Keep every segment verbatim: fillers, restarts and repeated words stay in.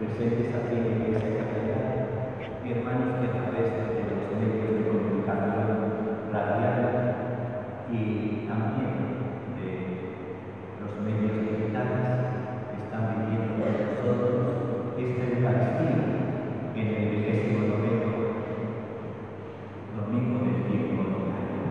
presentes aquí en la Iglesia Catedral y hermanos que a través de los medios de comunicación radial y también de los medios digitales están viviendo con nosotros esta Eucaristía en el vigésimo noveno domingo del tiempo ordinario.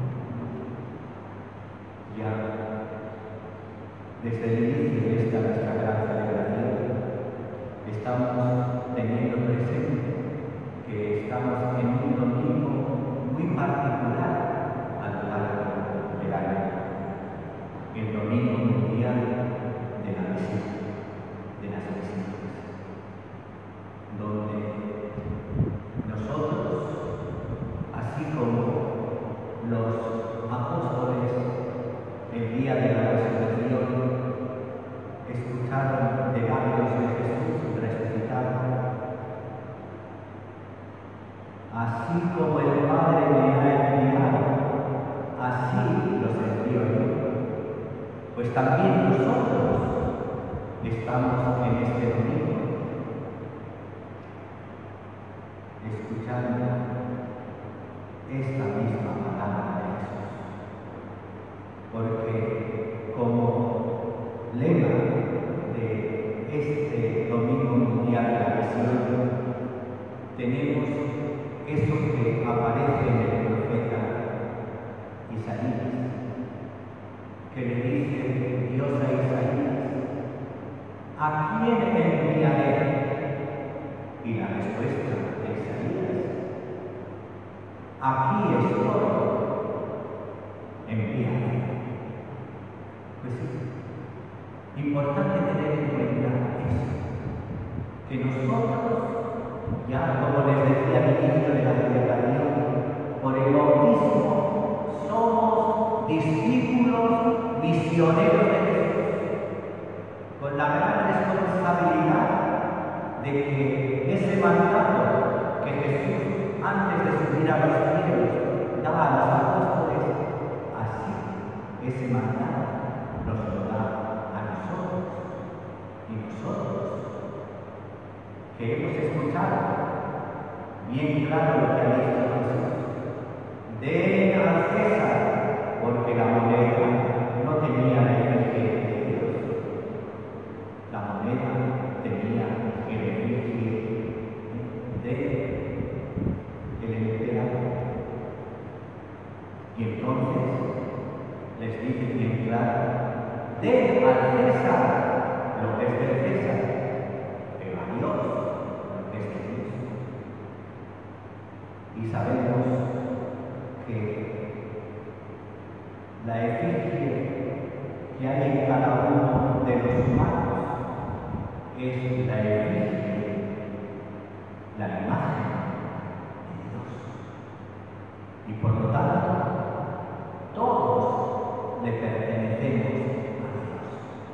Ya desde el inicio de esta nuestra gran celebración estamos teniendo presente que estamos en un domingo muy particular a lo largo del año, el Domingo Mundial de la Misión, de las Misiones, donde nosotros, así como los apóstoles el día de la resurrección escucharon de labios de Jesús resucitado, así como el Padre me ha enviado, así los envío yo. Pues también nosotros estamos en este domingo escuchando esta misma palabra de Jesús, porque como lema de este Domingo Mundial de la Misión tenemos eso que aparece en el profeta Isaías, que le dice Dios a Isaías: ¿a quién enviaré? Y la respuesta de Isaías: aquí estoy, envíame. Pues sí, importante tener en cuenta eso, que nosotros, ya como les decía al inicio de la celebración, por el bautismo somos discípulos misioneros de Jesús, con la gran responsabilidad de que ese mandato que Jesús, antes de subir a los cielos, daba a los apóstoles, así ese mandato nos lo da a nosotros. Y nosotros, que hemos escuchado bien claro lo que ha dicho Jesús: den al César, porque la moneda no tenía el efigie de Dios, la moneda tenía el efigie del emperador. Y entonces les dice bien claro: den al César lo que es del César, pero a Dios lo que es de Dios. Y sabemos que la efigie que hay en cada uno de los humanos es la efigie, la imagen de Dios. Y por lo tanto, todos le pertenecemos a Dios.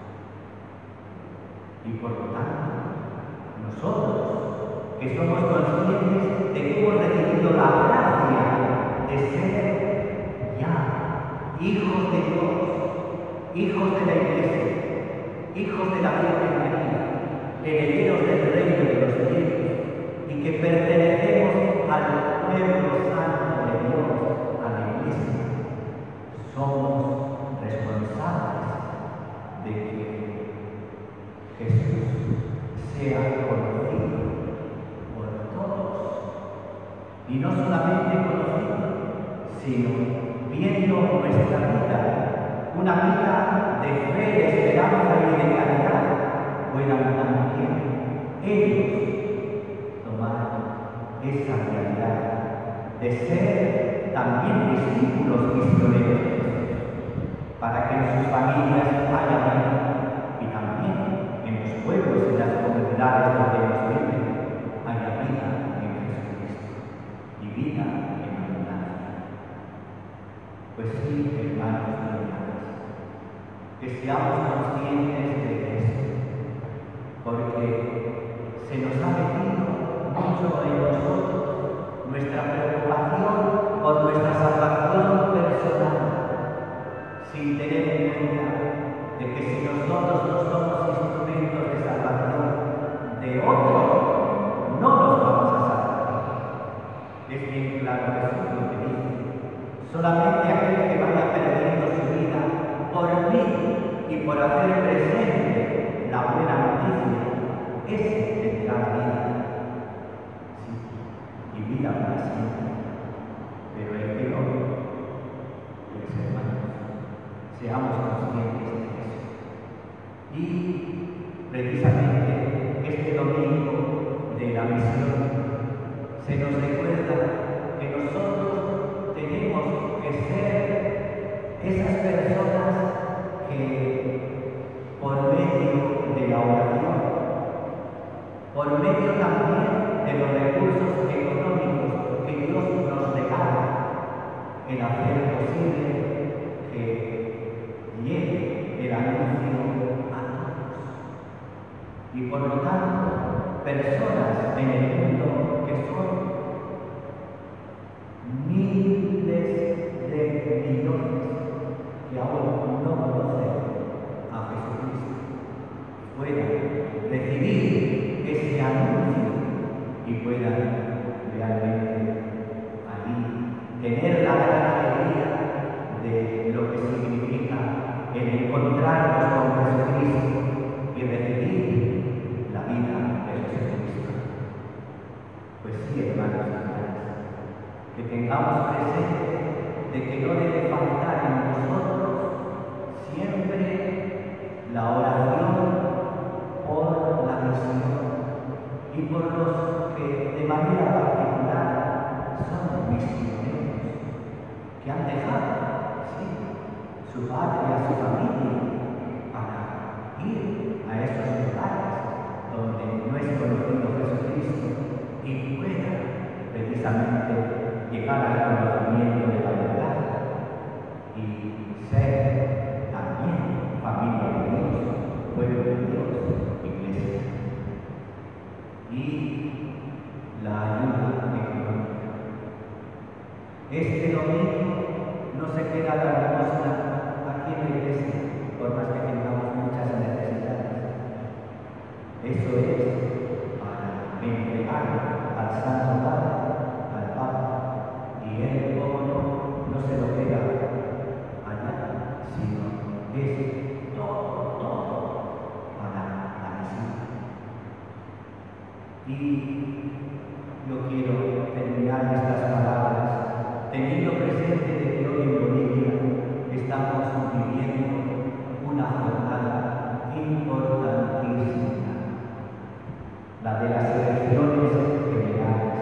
Y por lo tanto, nosotros, que somos conscientes de que hemos recibido la gracia de ser ya hijos de Dios, hijos de la Iglesia, hijos de la Virgen María, herederos del reino de los cielos, y que pertenecemos al pueblo santo de Dios, a la Iglesia, somos responsables de que Jesús sea conocido por todos, y no solamente conocido, sino viendo nuestra vida, una vida de fe, de esperanza y de caridad, puedan también ellos tomar esa realidad de ser también discípulos misioneros de Jesús, para que en sus familias haya vida, y también en los pueblos y las comunidades donde ellos viven haya vida en Jesucristo y vida en abundancia. Pues sí, hermanos y hermanas, que seamos conscientes de esto, porque se nos ha metido mucho en nosotros nuestra preocupación por nuestra salvación personal, sin tener en cuenta de que si nosotros no somos instrumentos de salvación de otros, Es bien claro Jesús lo que dice. Solamente aquel que vaya perdiendo su vida por mí y por hacer presente la buena noticia, ese tendrá vida. Sí, y vida para siempre. Pero el que no, pues hermanos, seamos conscientes de eso. Y precisamente este domingo de la misión se nos recuerda que nosotros tenemos que ser esas personas que por medio de la oración, por medio también de los recursos económicos que Dios nos regala, el hacer posible que llegue el anuncio a todos. Y por lo tanto, personas en el mundo que son miles de millones que aún no conocen a Jesucristo, puedan recibir ese anuncio y puedan realmente allí tener la gran alegría de lo que significa el encontrarnos con Jesucristo y recibir la vida de Jesucristo. Pues sí, hermanos y hermanas, que tengamos presente de que no debe faltar en nosotros siempre la oración por la misión y por los que de manera particular son misioneros, que han dejado, sí, su patria, su familia, para ir a esos lugares donde no es conocido Jesucristo y pueda precisamente llegar al conocimiento de la verdad y ser también familia de Dios, pueblo de Dios, iglesia. Y la ayuda económica. Este domingo no se queda la limosna aquí en la iglesia, por más que tengamos muchas necesidades. Eso es para entregar al Santo Padre, al Papa, y él, como no, no se lo queda allá, sino es todo, todo para la misión. Y yo quiero terminar estas palabras teniendo presente de que hoy en Bolivia estamos viviendo una jornada importantísima, la de las elecciones generales,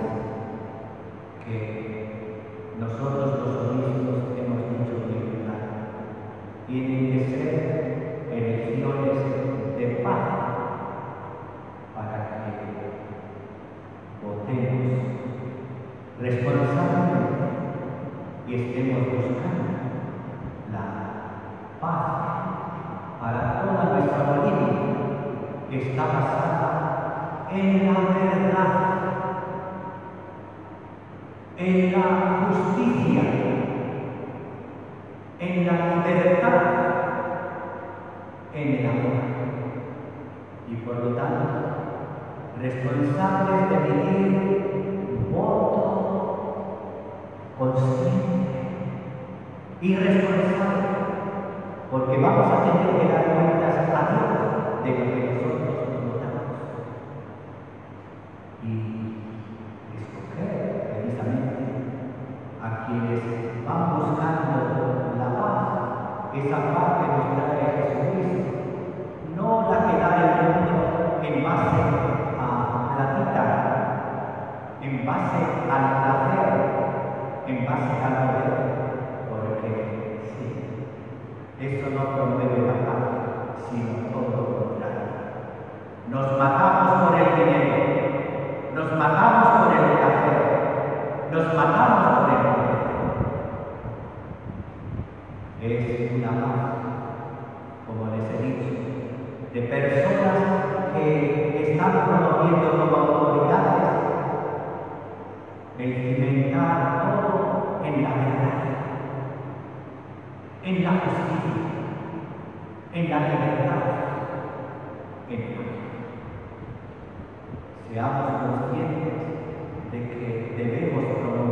que nosotros los obispos hemos dicho bien claro, tienen que ser elecciones de paz para que votemos responsablemente y estemos buscando la paz para toda nuestra Bolivia, que está basada en la verdad, en la justicia, en la libertad, en el amor. Y por lo tanto, responsables de vivir un voto consciente y responsable, porque vamos a tener que dar cuentas a Dios de lo que nosotros votamos. Y escoger precisamente a quienes van buscando la paz, esa paz que nos trae Jesucristo, no la que da el mundo en base a platita, en base al placer, en base al poder, porque sí, eso no promueve la paz, sino todo lo contrario. Nos matamos por el dinero, nos matamos por el placer, nos matamos por el poder. Es una paz, como les he dicho, de personas que están promoviendo como autoridades el cimentar todo en la verdad, en la justicia, en la libertad, en la vida. Seamos conscientes de que debemos promover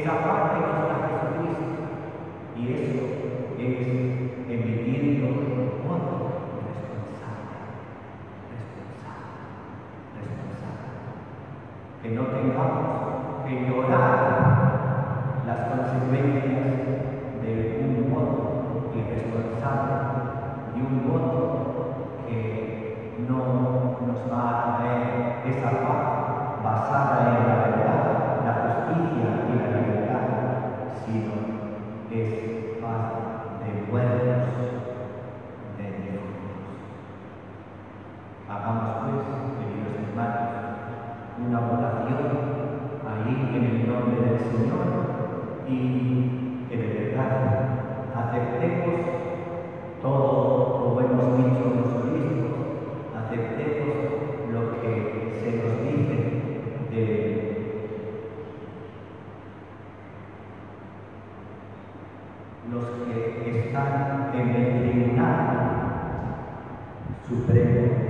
Esa parte nos da Jesucristo. Y eso es emitirlo en modo responsable, responsable, responsable. Que no tengamos que ignorar las consecuencias de un voto irresponsable, de un voto que no nos va a traer esa paz basada en la verdad, la justicia y la libertad, sino es paz de muertos, de difuntos. Hagamos pues, queridos hermanos, una oración ahí en el nombre del Señor y que de verdad aceptemos todo, como hemos dicho los obispos, aceptemos lo que se nos dice de los que están en el Tribunal Supremo